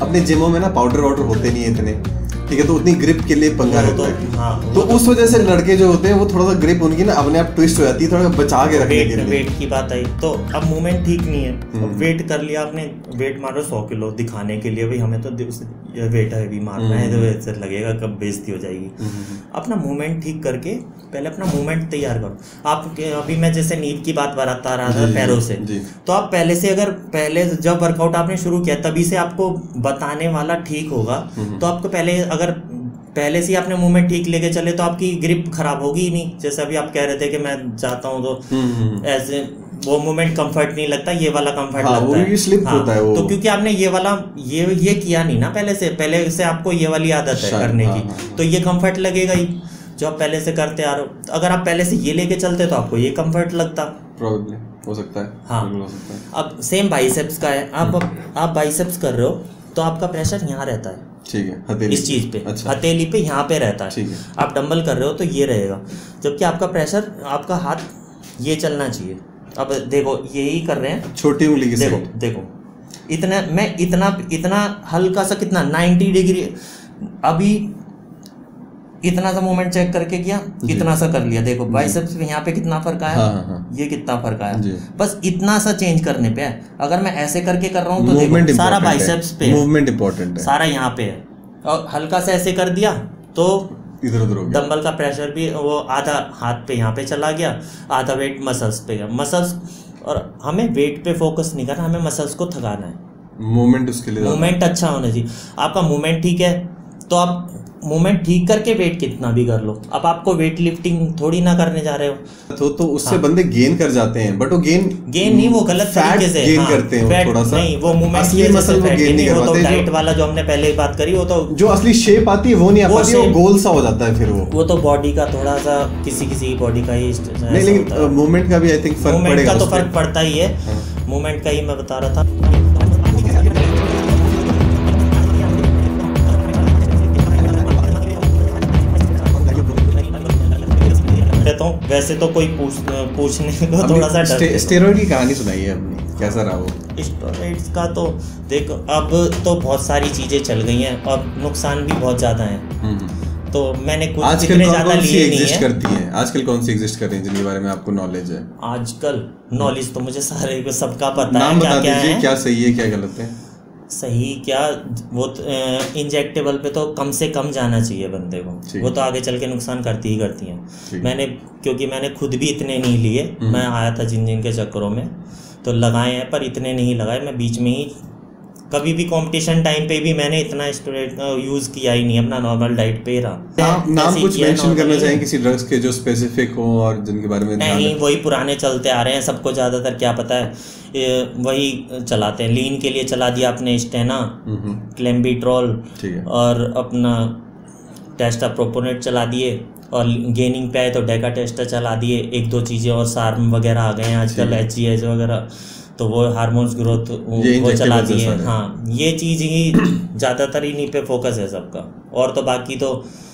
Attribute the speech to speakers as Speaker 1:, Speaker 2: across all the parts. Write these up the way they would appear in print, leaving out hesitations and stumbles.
Speaker 1: अपने जिमों में ना पाउडर वाउडर होते नहीं है इतने, ठीक है, तो उतनी ग्रिप के लिए पंगा रहता है। हाँ, तो उस वजह से लड़के जो होते हैं वो थोड़ा सा ग्रिप उनकी ना अपने आप ट्विस्ट हो जाती है, थोड़ा बचा के रखने के लिए।
Speaker 2: वेट की बात आई तो अब मूवमेंट ठीक नहीं है, वेट कर लिया आपने, वेट मारो 100 किलो दिखाने के लिए, भाई हमें तो वेट है भी मारना है, तो ऐसे लगेगा कब बेइज्जती हो जाएगी। अपना मूवमेंट ठीक करके पहले अपना मूवमेंट तैयार करो। आप अभी मैं जैसे नीड की बात बता रहा था पैरों से, तो आप पहले से अगर पहले जब वर्कआउट आपने शुरू किया तभी से आपको बताने वाला ठीक होगा, तो आपको अगर पहले से आपने मूवमेंट ठीक लेके चले तो आपकी ग्रिप खराब होगी ही नहीं। जैसे अभी आप कह रहे थे कि मैं जाता हूँ तो ऐसे वो मूवमेंट कंफर्ट नहीं लगता, ये वाला कंफर्ट लगता है, स्लिप होता है वो। तो क्योंकि आपने ये वाला ये किया नहीं ना पहले से आपको ये वाली आदत है करने की, तो ये कंफर्ट लगेगा ही जो आप पहले से करते आ रहे हो। अगर आप पहले से ये लेके चलते तो आपको ये कंफर्ट लगता,
Speaker 1: प्रोबेबली हो सकता है।
Speaker 2: हाँ, हो सकता है। अब सेम बाइसेप्स का है, आप बाइसेप्स कर रहे हो तो आपका प्रेशर यहाँ रहता है,
Speaker 1: ठीक है, हथेली
Speaker 2: इस चीज पे, अच्छा, हथेली पे यहाँ पे रहता है, है। आप डंबल कर रहे हो तो ये रहेगा, जबकि आपका प्रेशर आपका हाथ ये चलना चाहिए। अब देखो यही कर रहे हैं
Speaker 1: छोटी उंगली की,
Speaker 2: देखो इतना मैं इतना हल्का सा कितना 90 डिग्री, अभी इतना सा मूवमेंट चेक करके किया, इतना सा कर लिया, देखो बाइसेप्स पे यहाँ पे कितना फर्क आया, ये कितना फर्क आया, बस इतना सा चेंज करने पे है। अगर मैं ऐसे करके कर रहा हूँ तो देखो सारा बाइसेप्स पे,
Speaker 1: मूवमेंट इंपॉर्टेंट है,
Speaker 2: सारा यहाँ पे है, और हल्का सा ऐसे कर दिया तो
Speaker 1: इधर उधर हो गया,
Speaker 2: डंबल का प्रेशर भी वो आधा हाथ पे यहाँ पे चला गया, आधा वेट मसल्स पे गया, मसल्स। और हमें वेट पे फोकस नहीं करना, हमें मसल्स को थकाना है,
Speaker 1: मूवमेंट उसके लिए,
Speaker 2: मूवमेंट अच्छा होना चाहिए। आपका मूवमेंट ठीक है तो आप मूवमेंट ठीक करके वेट कितना भी कर लो। अब आपको वेट लिफ्टिंग थोड़ी ना करने जा रहे हो
Speaker 1: तो उससे बंदे गेन कर जाते हैं, बट वो गेन
Speaker 2: नहीं, वो गलत तरीके से
Speaker 1: गेन करते हैं, थोड़ा सा
Speaker 2: नहीं, वो मूवमेंट
Speaker 1: असली मसल वो गेन नहीं कर पाते।
Speaker 2: डाइट वाला जो हमने पहले बात करी, वो तो
Speaker 1: जो असली शेप आती है वो नहीं आ पाती, वो गोल सा हो जाता है फिर वो
Speaker 2: तो बॉडी का थोड़ा सा किसी बॉडी का ही
Speaker 1: नहीं, लेकिन मूवमेंट का भी आई थिंक फर्क पड़ेगा,
Speaker 2: तो फर्क पड़ता ही है, मूवमेंट का ही मैं बता रहा था। वैसे तो कोई पूछने को थोड़ा सा डर।
Speaker 1: स्टेरॉइड की कहानी सुनाई है अपनी, कैसा रहा वो?
Speaker 2: स्टेरॉइड्स का तो देखो अब तो बहुत सारी चीजें चल गई हैं और नुकसान भी बहुत ज्यादा हैं, तो मैंने कुछ इतने ज्यादा लिए नहीं है।
Speaker 1: करती हैं आजकल, कौन सी एग्जिस्ट कर रही हैं जिनके बारे में आपको नॉलेज है?
Speaker 2: आजकल नॉलेज तो मुझे सारे को सबका पता है, क्या
Speaker 1: सही है क्या गलत है।
Speaker 2: सही क्या, वो इंजेक्टेबल पे तो कम से कम जाना चाहिए बंदे को, वो तो आगे चल के नुकसान करती ही करती हैं। क्योंकि मैंने खुद भी इतने नहीं लिए, मैं आया था जिन के चक्करों में तो लगाए हैं, पर इतने नहीं लगाए। मैं बीच में ही कभी भी कंपटीशन टाइम पे भी मैंने इतना स्टूडेंट यूज किया ही नहीं, अपना नॉर्मल डाइट पे रहा।
Speaker 1: नाम कुछ मेंशन करना चाहिए किसी ड्रग्स के जो स्पेसिफिक हो और जिनके बारे में?
Speaker 2: नहीं, वही पुराने चलते आ रहे हैं, सबको ज़्यादातर क्या पता है, वही चलाते हैं। लीन के लिए चला दिया आपने स्टेना, क्लेम्बिट्रॉल और अपना टेस्टाप्रोपोनेट चला दिए, और गेनिंग पे आए तो डेका टेस्टा चला दिए, एक दो चीज़ें और सार्म वगैरह आ गए हैं आजकल, HGH वगैरह, तो वो हार्मोन्स ग्रोथ वो चला दिए। हाँ, ये चीज़ ही ज़्यादातर इन्हीं पे फोकस है सबका, और तो बाकी तो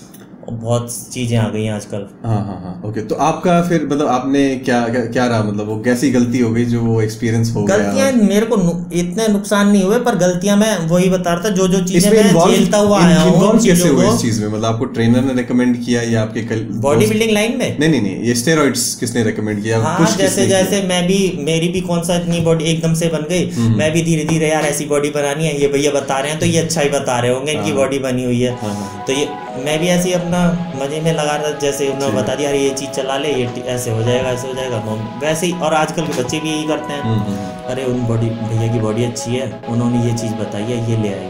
Speaker 2: बहुत चीजें आ गई हैं आजकल।
Speaker 1: हाँ, ओके। तो आपका फिर मतलब आपने क्या रहा, मतलब वो कैसी गलती हो गई जो वो एक्सपीरियंस हो गया?
Speaker 2: गलतियां मेरे को इतने नुकसान नहीं हुए, पर गलतियां मैं वही बता रहा था, जो चीजें मैं झेलता हुआ आया हूँ।
Speaker 1: कैसे हुई इस चीज में? मतलब आपको ट्रेनर ने रेकमेंड किया या आपके
Speaker 2: बॉडी बिल्डिंग लाइन में?
Speaker 1: नहीं, ये स्टेरॉइड्स किसने रेकमेंड किया?
Speaker 2: हाँ, जैसे मेरी भी कौन सा इतनी बॉडी एकदम से बन गई, मैं भी धीरे धीरे यार ऐसी बॉडी बनानी है, ये भैया बता रहे हैं तो ये अच्छा ही बता रहे होंगे, इनकी बॉडी बनी हुई है, तो ये मैं भी ऐसे ही अपना मजे में लगा रहा, जैसे उन्होंने बता दिया अरे ये चीज़ चला ले, ये ऐसे हो जाएगा, ऐसे हो जाएगा, वैसे ही। और आजकल के बच्चे भी यही करते हैं, अरे उन भैया की बॉडी अच्छी है, उन्होंने ये चीज़ बताई है, ये ले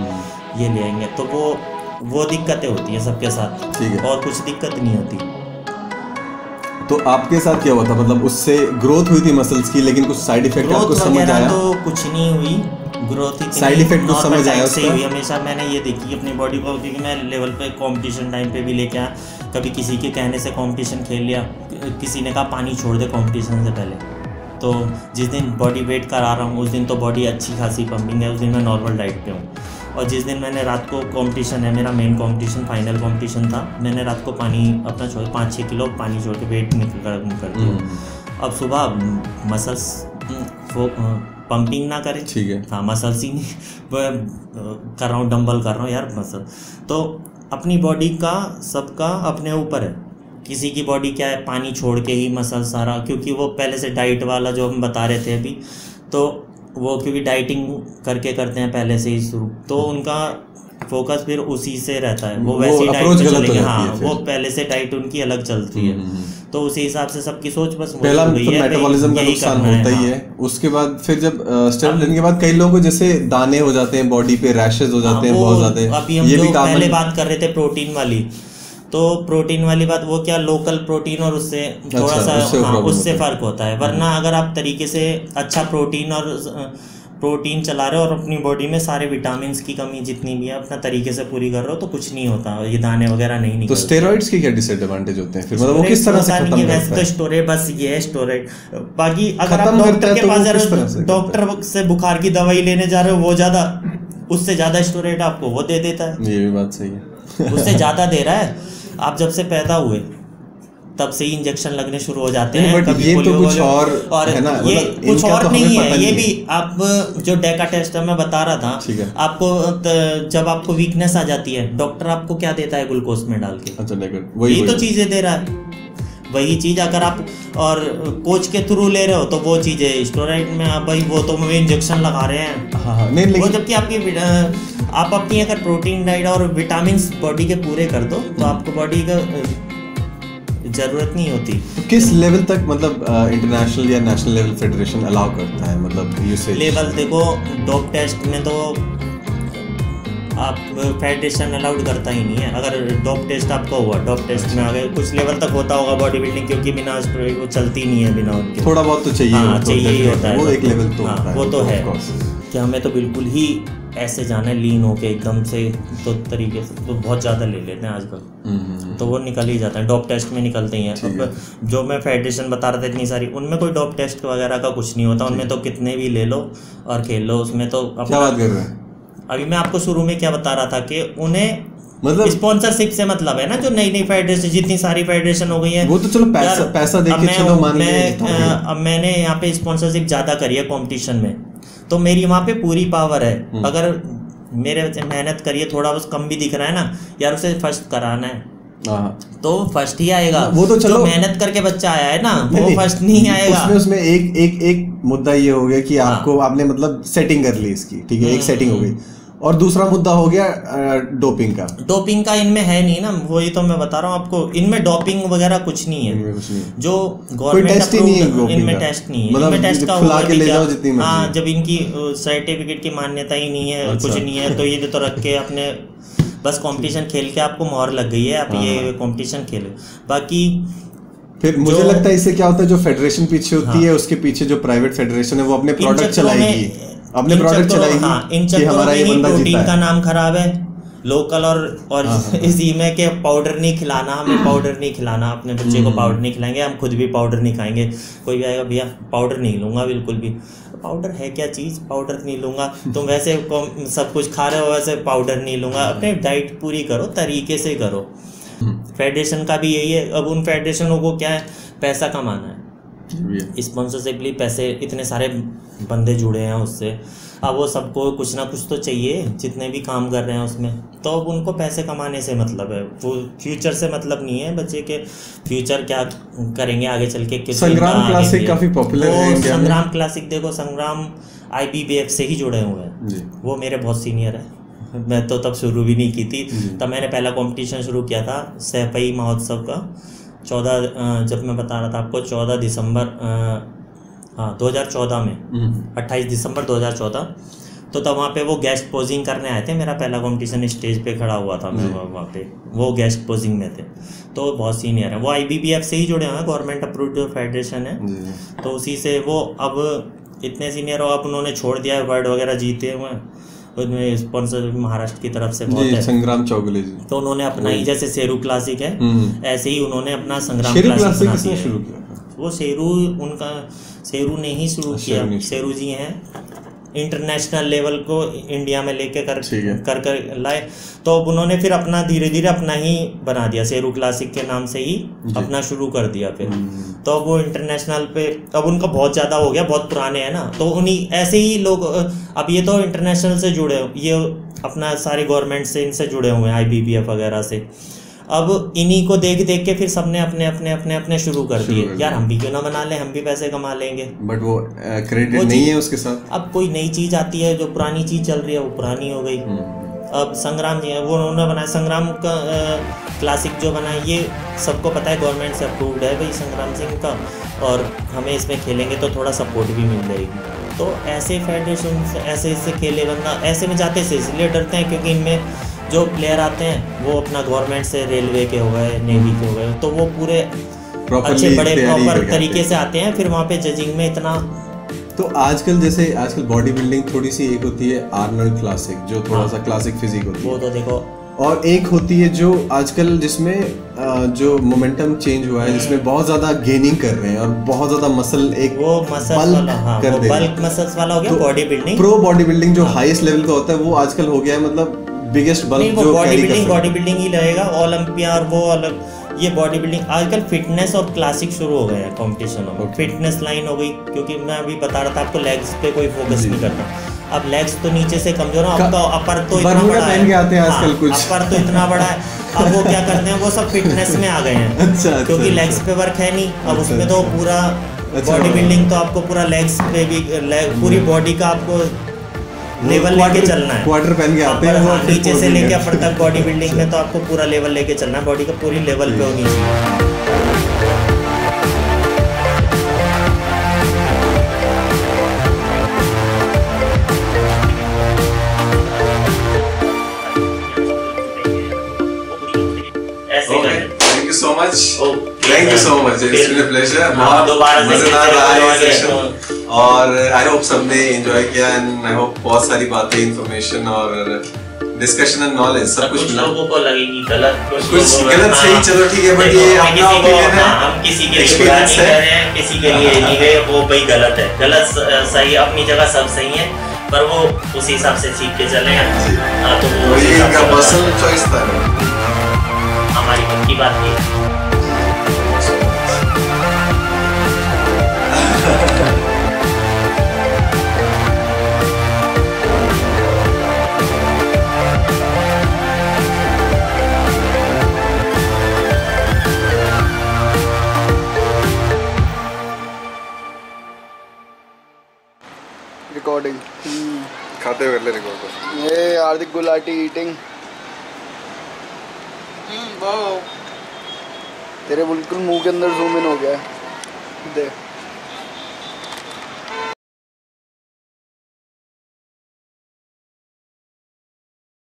Speaker 2: आएंगे, तो वो दिक्कतें होती हैं सबके साथ, और कुछ दिक्कत नहीं होती।
Speaker 1: तो आपके साथ क्या हुआ था? मतलब उससे ग्रोथ हुई थी मसल्स की, लेकिन कुछ साइड इफेक्ट आपको समझ आया?
Speaker 2: तो कुछ नहीं हुई ग्रोथ,
Speaker 1: साइड इफेक्ट कुछ समझ आया उसका?
Speaker 2: हुई हमेशा मैंने ये देखी अपनी बॉडी को, क्योंकि मैं लेवल पे कंपटीशन टाइम पे भी लेके आया, कभी किसी के कहने से कंपटीशन खेल लिया, किसी ने कहा पानी छोड़ दे कंपटीशन से पहले, तो जिस दिन बॉडी वेट करा रहा हूँ उस दिन तो बॉडी अच्छी खासी पंपिंग है, उस दिन मैं नॉर्मल डाइट पे हूँ। और जिस दिन मैंने रात को कंपटीशन है, मेरा मेन कंपटीशन फाइनल कंपटीशन था, मैंने रात को पानी अपना छोड़ 5-6 किलो पानी छोड़ के वेट निकल कर दिया। अब सुबह मसल्स पंपिंग ना करें,
Speaker 1: ठीक है,
Speaker 2: हाँ मसल्स ही नहीं कर रहा हूँ, डंबल कर रहा हूँ यार मसल। तो अपनी बॉडी का सबका अपने ऊपर है, किसी की बॉडी क्या है पानी छोड़ के ही मसल सारा, क्योंकि वो पहले से डाइट वाला जो हम बता रहे थे अभी, तो वो क्योंकि डाइटिंग करके करते हैं पहले से ही शुरू, तो उनका फोकस फिर उसी से रहता है, वो वैसी डाइट पे चलेंगे। हाँ वो पहले से डाइट उनकी अलग चलती है, तो उसी हिसाब से सबकी सोच बस
Speaker 1: पहला तो मेटाबॉलिज्म का नुकसान होता ही है। उसके बाद फिर जब स्टेरॉइड लेने के बाद कई लोगों को जैसे दाने हो जाते हैं बॉडी पे, रैशेस हो जाते हैं बहुत ज्यादा।
Speaker 2: अभी हम जो पहले बात कर रहे थे प्रोटीन वाली, तो प्रोटीन वाली बात वो क्या लोकल प्रोटीन और उससे थोड़ा सा उससे फर्क होता है, वरना अगर आप तरीके से अच्छा प्रोटीन चला रहे हो और अपनी बॉडी में सारे विटामिन्स की कमी जितनी भी है अपना तरीके से पूरी कर रहे हो तो कुछ नहीं होता, ये दाने वगैरह नहीं निकलते।
Speaker 1: तो स्टेरॉइड्स के क्या डिसएडवांटेज होते हैं फिर, मतलब वो किस तरह से खत्म करता है?
Speaker 2: वैसे तो स्टोरेज बस ये है स्टोरेज, बाकी अगर आप डॉक्टर के पास जा रहे हो, डॉक्टर से बुखार की दवाई लेने जा रहे हो, वो ज्यादा उससे ज्यादा स्टोरेज आपको वो दे देता है।
Speaker 1: ये भी बात सही है,
Speaker 2: उससे ज्यादा दे रहा है। आप जब से पैदा हुए तब से ही इंजेक्शन लगने शुरू हो जाते हैं,
Speaker 1: कभी ये तो कुछ और है ना,
Speaker 2: ये कुछ और तो नहीं है। ये भी आप जो डेका टेस्ट मैं बता रहा था आपको, जब आपको वीकनेस आ जाती है डॉक्टर आपको क्या देता है ग्लूकोज में डाल के, यही तो चीजें दे रहा है, वही चीज अगर आप और कोच के थ्रू ले रहे हो तो वो चीजें स्टेरॉइड में आप भाई वो तो इंजेक्शन लगा रहे हैं। नहीं वो जबकि आपकी आप अपनी अगर प्रोटीन डाइट और विटामिन बॉडी के पूरे कर दो तो आपको बॉडी का जरूरत नहीं होती।
Speaker 1: तो किस लेवल तक मतलब इंटरनेशनल या नेशनल लेवल फेडरेशन अलाउ करता है, मतलब यूसेज
Speaker 2: लेवल? देखो डॉप टेस्ट में तो आप फेडरेशन अलाउड करता ही नहीं है। अगर डॉप टेस्ट आपका हुआ, डॉप टेस्ट में अगर कुछ लेवल तक होता होगा बॉडी बिल्डिंग, क्योंकि बिना स्टेरॉइड वो चलती नहीं है, बिना उनके
Speaker 1: थोड़ा बहुत तो चाहिए।
Speaker 2: हाँ चाहिए ही होता है,
Speaker 1: वो एक लेवल तो होता है,
Speaker 2: वो तो है कि हमें तो बिल्कुल ही ऐसे जाना है लीन होके एकदम से, तो तरीके से तो बहुत ज़्यादा ले लेते हैं आजकल, तो वो निकल ही जाता है, डॉप टेस्ट में निकलते ही हैं। जो मैं फेडरेशन बता रहा था इतनी सारी, उनमें कोई डॉप टेस्ट वगैरह का कुछ नहीं होता, उनमें तो कितने भी ले लो और खेल लो, उसमें तो
Speaker 1: क्या बात कर रहे हैं।
Speaker 2: अभी मैं आपको शुरू में क्या बता रहा था कि उन्हें मतलब स्पॉन्सरशिप से मतलब है ना, जो नई नई फेडरेशन जितनी सारी फेडरेशन हो गई है वो
Speaker 1: तो चलो पैसा देके चलो मान लीजिए।
Speaker 2: अब मैंने यहाँ पे स्पॉन्सरशिप ज़्यादा करी है कॉम्पिटिशन में, तो मेरी वहाँ पे पूरी पावर है। अगर मेरे मेहनत करिए थोड़ा बस कम भी दिख रहा है ना यार, उसे फर्स्ट कराना है तो फर्स्ट ही आएगा। वो तो चलो मेहनत करके बच्चा आया है ना, वो फर्स्ट नहीं आएगा।
Speaker 1: उसमें एक मुद्दा ये हो गया कि आपको आपने मतलब सेटिंग कर ली इसकी, ठीक है, एक सेटिंग हो गई, और दूसरा मुद्दा हो गया डोपिंग का।
Speaker 2: डोपिंग का इनमें है नहीं ना, वही तो मैं बता रहा हूँ आपको, इनमें डोपिंग वगैरह कुछ नहीं है, जो गवर्नमेंट अप्रूव्ड, इनमें टेस्ट नहीं है, इनमें टेस्ट का होगा भी क्या। हाँ जब इनकी सर्टिफिकेट की मान्यता ही नहीं है, कुछ नहीं है, तो ये तो रख के अपने बस कंपटीशन खेल के आपको मोहर लग गई है, आप ये कंपटीशन खेलो। बाकी
Speaker 1: फिर मुझे लगता है इससे क्या होता है, जो फेडरेशन पीछे होती है उसके पीछे जो प्राइवेट फेडरेशन है वो अपने प्रोडक्ट चलाएगी, अपने प्रोडक्ट चलाएगी।
Speaker 2: हाँ, इन चक्करों में ही प्रोटीन का नाम खराब है लोकल, और इसी में के पाउडर नहीं खिलाना, हमें पाउडर नहीं खिलाना, अपने बच्चे को पाउडर नहीं खिलाएंगे, हम खुद भी पाउडर नहीं खाएंगे। कोई भी आएगा भैया पाउडर नहीं लूंगा बिल्कुल भी, पाउडर है क्या चीज़, पाउडर नहीं लूंगा, तुम वैसे सब कुछ खा रहे हो वैसे पाउडर नहीं लूंगा। अपने डाइट पूरी करो, तरीके से करो। फेडरेशन का भी यही है, अब उन फेडरेशनों को क्या है, पैसा कमाना है, स्पॉन्सरशिपली पैसे, इतने सारे बंदे जुड़े हैं उससे, अब वो सबको कुछ ना कुछ तो चाहिए, जितने भी काम कर रहे हैं उसमें, तो अब उनको पैसे कमाने से मतलब है, वो फ्यूचर से मतलब नहीं है, बच्चे के फ्यूचर क्या करेंगे आगे चल के।
Speaker 1: संग्राम क्लासिक काफी पॉपुलर है इंडिया में।
Speaker 2: संग्राम क्लासिक देखो, संग्राम IBBF से ही जुड़े हुए हैं, वो मेरे बहुत सीनियर है, मैं तो तब शुरू भी नहीं की थी, तब मैंने पहला कंपटीशन शुरू किया था सैफई महोत्सव का 14, जब मैं बता रहा था आपको 14 दिसंबर 2014 में 28 दिसंबर 2014, तो तब वहाँ पे वो गेस्ट पोजिंग करने आए थे, मेरा पहला कंपटीशन स्टेज पे खड़ा हुआ था मैं वहाँ पे, वो गेस्ट पोजिंग में थे, तो बहुत सीनियर है, वो IBBF से ही जुड़े हुए हैं, गवर्नमेंट अप्रूव्ड फेडरेशन है, तो उसी से वो अब इतने सीनियर हो, अब उन्होंने छोड़ दिया है, अवार्ड वगैरह जीते हुए, उनमें स्पॉन्सर महाराष्ट्र की तरफ से बहुत है,
Speaker 1: संग्राम चौगुले जी,
Speaker 2: तो उन्होंने अपना ही जैसे शेरू क्लासिक है ऐसे ही उन्होंने अपना संग्राम क्लासिक
Speaker 1: शुरू किया।
Speaker 2: वो शेरू, उनका शेरू ने ही शुरू किया, शेरू जी हैं, इंटरनेशनल लेवल को इंडिया में लेके कर लाए। तो अब उन्होंने फिर अपना धीरे धीरे अपना ही बना दिया, शेरू क्लासिक के नाम से ही अपना शुरू कर दिया फिर। तो अब वो इंटरनेशनल पे अब उनका बहुत ज़्यादा हो गया, बहुत पुराने हैं ना, तो उन्हीं ऐसे ही लोग अब ये तो इंटरनेशनल से जुड़े, ये अपना सारे गवर्नमेंट से इनसे जुड़े हुए हैं, IBBF वगैरह से। अब इन्हीं को देख देख के फिर सबने अपने अपने अपने अपने शुरू कर दिए, यार हम भी क्यों ना बना लें, हम भी पैसे कमा लेंगे।
Speaker 1: बट वो क्रेडिट नहीं है उसके साथ।
Speaker 2: अब कोई नई चीज आती है, जो पुरानी चीज चल रही है वो पुरानी हो गई। अब संग्राम जी है, वो उन्होंने बनाया संग्राम का क्लासिक जो बना है, ये सबको पता है गवर्नमेंट से अप्रूव्ड है भाई संग्राम सिंह का, और हमें इसमें खेलेंगे तो थोड़ा सपोर्ट भी मिल जाएगी। तो ऐसे फेडरेशन ऐसे इससे खेले बंदा, ऐसे में जाते से इसलिए डरते हैं क्योंकि इनमें जो प्लेयर आते हैं वो अपना गवर्नमेंट से, रेलवे के हो गए, नेवी के हो गए, तो वो पूरे अच्छे बड़े प्रॉपर तरीके से आते हैं, फिर वहाँ पे जजिंग में इतना।
Speaker 1: तो आजकल बॉडी बिल्डिंग थोड़ी सी, एक होती है आर्नल्ड क्लासिक जो थोड़ा सा क्लासिक फिजिक होती है,
Speaker 2: वो तो देखो, और
Speaker 1: एक होती है जो आजकल जिसमें जो मोमेंटम चेंज हुआ है, जिसमें बहुत ज्यादा गेनिंग कर रहे हैं और बहुत ज्यादा मसल, एक
Speaker 2: वो मसल वाला, कर दे बल्क मसल्स वाला हो गया। Body building,
Speaker 1: pro body building जो हाईएस्ट लेवल का होता है वो आजकल हो गया है, मतलब बिगेस्ट बल्क जो
Speaker 2: बॉडी बिल्डिंग ही रहेगा, ओलंपिया और वो अलग। ये बॉडी बिल्डिंग आजकल फिटनेस और क्लासिक शुरू हो गए हैं कॉम्पिटिशन में। फिटनेस लाइन हो गई, क्योंकि मैं अभी बता रहा था आपको, लेग्स पे कोई फोकस नहीं करता। अब लेग्स तो नीचे से कमजोर है, आपका अपर तो इतना बड़ा है, अपर तो इतना बड़ा है। अब वो क्या करते हैं, वो सब फिटनेस में आ गए हैं, क्योंकि लेग्स पे वर्क है नहीं। अब उसमें तो पूरा बॉडी बिल्डिंग तो आपको पूरा लेग्स पे भी, पूरी बॉडी का आपको लेवल लेके चलना है।
Speaker 1: क्वार्टर पहन के आते हैं,
Speaker 2: वो नीचे से लेके अपर तक बॉडी बिल्डिंग में तो आपको पूरा लेवल लेके चलना है, बॉडी का पूरी लेवल पे होनी चाहिए।
Speaker 1: Thank you so much. Thank you so much. It's been a pleasure. बहुत मजेदार रहा है सेशन, और आई होप सबने एंजॉय किया, एंड आई होप बहुत सारी बातें, इंफॉर्मेशन और डिस्कशन एंड नॉलेज सब कुछ मिला।
Speaker 2: लोगों को लगेगी गलत,
Speaker 1: कुछ गलत सही, चलो ठीक है, बट ये अपना ओपिनियन है,
Speaker 2: हम किसी के लिए बुरा नहीं कर रहे हैं, किसी के लिए नहीं गए, वो भाई गलत है, गलत सही अपनी जगह सब सही है, पर वो उसी हिसाब से सीख के चले हैं। तो वो
Speaker 1: इनका पर्सनल चॉइस था,
Speaker 2: हमारी खुद की बात थी।
Speaker 3: रिकॉर्डिंग
Speaker 1: खाते हुए कर ले रिकॉर्ड।
Speaker 3: ये हार्दिक गुलाटी ईटिंग, तेरे बिल्कुल मुंह के अंदर जूम इन हो गया है, देख।